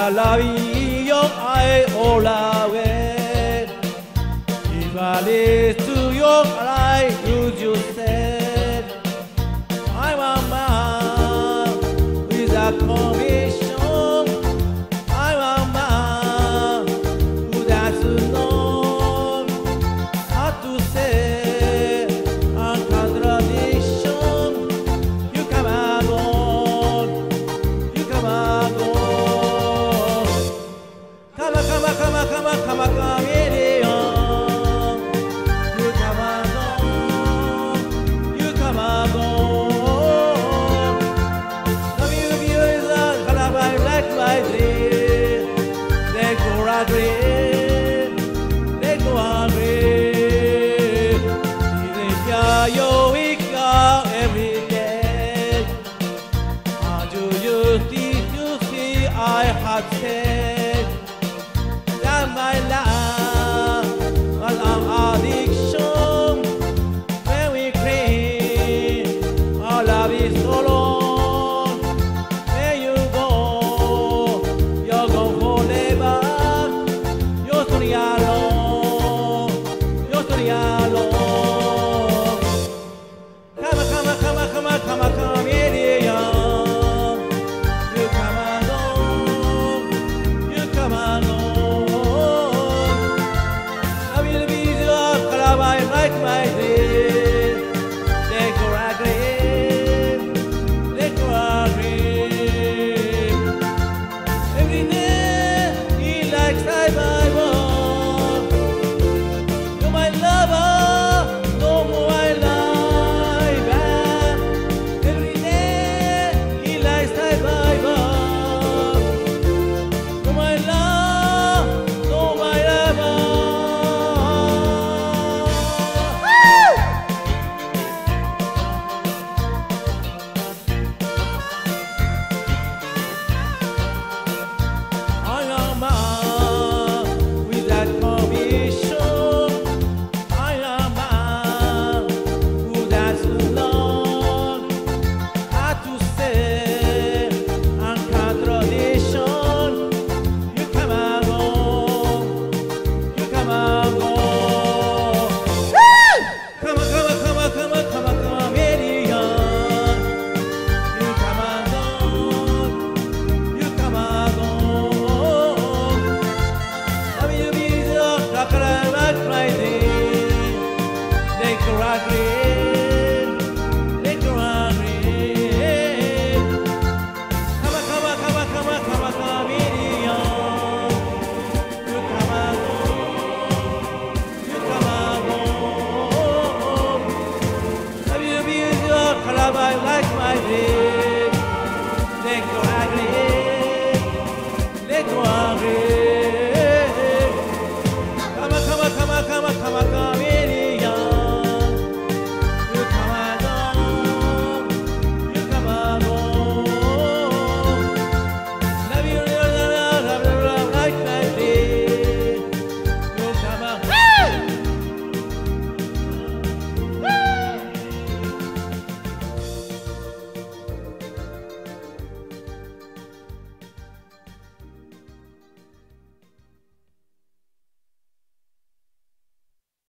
la vie, your eye all away. If I live to your eye, would you say, I'm a man with a conviction. I'm a man who doesn't know how to say a contradiction. You come along, you come along. Chameleon. You come along, you come along. The beauty is a calabar like my dream. They go agree, they go agree. If you wake up every day, how do you see I have said that my love was an addiction. When we clean, our love is so long. Where you go, you're gone forever. You're so alone, you're so alone. Chameleon. You come along, you come along.